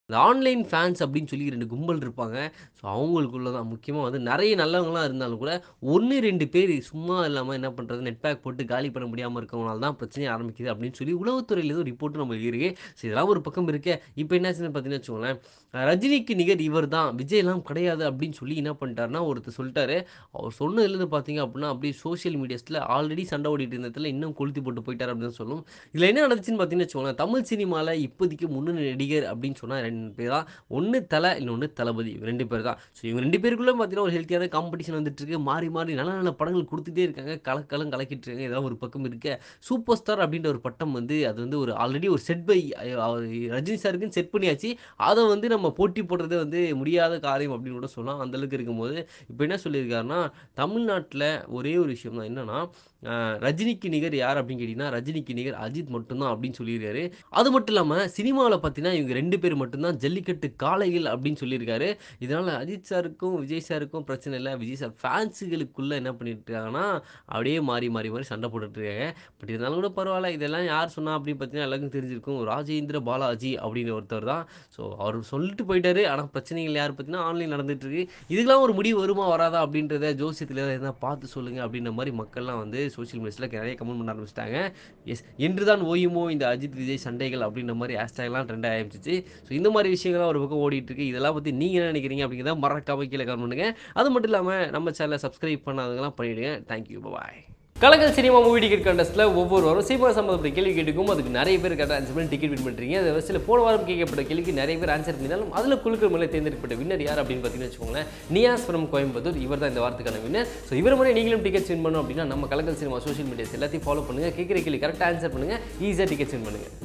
இந்த online fans அப்படின்னு சொல்லி 2 கும்பல் இருப்பாங்க. ஸோ அவங்களுக்குள்ள தான் முக்கியமா வந்து நெறைய நல்லவங்களா இருந்தாலும் கூட 1, 2 பேரு சும்மா இல்லாம என்ன பண்றது நெட் பேக் போட்டு காலி பண்ண முடியாம இருக்கவங்கனால தான் பிரச்சனையே ஆரம்பிக்குது அப்படின்னு சொல்லி உளவுத்துறையில ஏதோ ரிப்போர்ட் நம்ம இருக்கு. ஸோ இதெல்லாம் ஒரு பக்கம் இருக்கே. இப்ப என்னாச்சுன்னு பார்த்தீங்கன்னு வச்சுக்கோங்களேன், ரஜினிக்கு நிகர் இவர் தான். விஜய்லாம் கிடையாது அப்படின்னு சொல்லி என்ன பண்ணிட்டாருன்னா, ஒருத்தர் சொல்ட்டாரு. அவர் சொன்னதுலருந்து பார்த்தீங்க அப்படின்னா, அப்படியே சோசியல் மீடியாஸ்ல ஆல்ரெடி சண்டை ஓடிட்டு இருந்த இடத்துல இன்னும் கொளுத்தி போட்டு போயிட்டாரு அப்படின்னு தான் சொல்லணும். இதுல என்ன நடந்துச்சுன்னு பார்த்தீங்கன்னு வச்சுக்கோங்களேன், தமிழ் சினிமால இப்போதைக்கு முன்னணி நடிகர் அப்படின்னு சொன்னா 2 பேர் தான். ஒண்ணு தல, இன்னொன்னு தளபதி. இவங்க 2 பேர் தான். ஸோ இவங்க 2 பேருக்குள்ள பார்த்தீங்கன்னா, ஒரு ஹெல்த்தியான காம்படிஷன் வந்துட்டுருக்கு. மாறி, மாறி நல்ல நல்ல படங்கள் குடுத்துட்டே இருக்காங்க. கலக்கலும் கலக்கிட்டு இருக்காங்க. இதெல்லாம் ஒரு பக்கம் இருக்க. சூப்பர் ஸ்டார் அப்படின்ற ஒரு பட்டம் வந்து அது வந்து ஒரு ஆல்ரெடி ஒரு செட் பை அவரு ரஜினி சாருக்குன்னு செட் பண்ணியாச்சு. அத வந்து நம்ம போட்டி போடுறது வந்து முடியாத காரியம் அப்படின்னு கூட சொல்லலாம். அந்த அளவுக்கு இருக்கும்போது, இப்ப என்ன சொல்லியிருக்காருன்னா, தமிழ்நாட்ல ஒரே ஒரு விஷயம் தான். என்னன்னா, அ ரஜினிக்கு நிகர் யார் அப்படின்னு கேட்டீங்கன்னா, ரஜினிக்கு நிகர் அஜித் மட்டும் தான் அப்படின்னு சொல்லியிருக்காரு. அது மட்டும் இல்லாம சினிமாவுல பார்த்தீங்கன்னா, இவங்க 2 பேர் மட்டும் தான் ஜல்லிக்கட்டு காளைகள் அப்படின்னு சொல்லியிருக்காரு. இதனால அஜித் சாருக்கும், விஜய் சாருக்கும் பிரச்சனை இல்ல. விஜய் சார் ஃபேன்ஸுகளுக்குள்ள என்ன பண்ணிட்டு இருக்காங்கன்னா, அப்படியே மாறி, மாறி, மாறி சண்டை போட்டுட்டு இருக்காங்க. பட் இருந்தாலும் கூட பரவால்ல. இதெல்லாம் யார் சொன்னா அப்படின்னு பார்த்தீங்கன்னா, எல்லாருக்கும் தெரிஞ்சிருக்கும். ராஜேந்திர பாலாஜி அப்படின்னு ஒருத்தர் தான். ஸோ அவரு சொல்லிட்டு போயிட்டாரு. ஆனா பிரச்சனைகள் யார் பார்த்தீங்கன்னா, ஆன்லைன் நடந்துட்டு இருக்கு. இதுக்கெல்லாம் ஒரு முடிவு வருமா? வராதா? அப்படின்றத ஜோசியத்தில எதனா பார்த்து சொல்லுங்க அப்படின்ற மாரி மக்கள்லாம் வந்து சோசியல் மீடியாஸ்ல நெறைய கமெண்ட் பண்ண ஆரம்பிச்சுட்டாங்க. எஸ் என்றுதான் ஓயுமோ இந்த அஜித், விஜய் சண்டைகள் அப்படின்ற மாரி ஹேஷ்டேக்லாம் ட்ரெண்ட் ஆரம்பிச்சுச்சு. ஸோ இந்த மாரி விஷயங்கள்லாம் ஒரு பக்கம் ஓடிட்டு இருக்கு. இதெல்லாம் பத்தி நீங்க என்ன நினைக்கிறீங்க? அப்படிங்கிறத மறக்காம கீழ கமெண்ட் பண்ணுங்க. அது மட்டும் இல்லாம நம்ம சேனல சப்ஸ்கிரைப் பண்ணாதவங்கலாம் பண்ணிடுங்க. Thank you. Bye. Kalakkal cinema movie ticket கண்டெஸ்ட்ல ஒவ்வொரு வாரம் சினிமா சம்பந்தப்பட்ட கேள்வி கேட்டுக்கும் அதுக்கு நிறைய பேர் கரெக்டாக ஆன்சர் பண்ணி டிக்கெட் வின் பண்ணுறீங்க. அது வரிசையில் போன வாரம் கேட்கப்பட்ட கேள்விக்கு நிறைய பேர் ஆன்சர் பண்ணினாலும் அதில் குழுக்கள் மேலே தேர்ந்தெடுக்கப்பட்ட வின்னர் யார் அப்படின்னு பார்த்தீங்கன்னு வச்சுக்கோங்களேன், நியாஸ் ஃப்ரம் கோயம்புத்தூர். இவர் தான் இந்த வாரத்துக்கான வின்னர். ஸோ இவர் மாதிரி நீங்களும் டிக்கெட்ஸ் வின் பண்ணணும் அப்படின்னா நம்ம கலக்கல் சினிமா சோஷியல் மீடியாஸ் எல்லாத்தையும் ஃபாலோ பண்ணுங்கள். கேட்குற கேள்வி கரெக்டாக ஆன்சர் பண்ணுங்கள். ஈஸியாக டிக்கெட்ஸ் வின் பண்ணுங்கள்.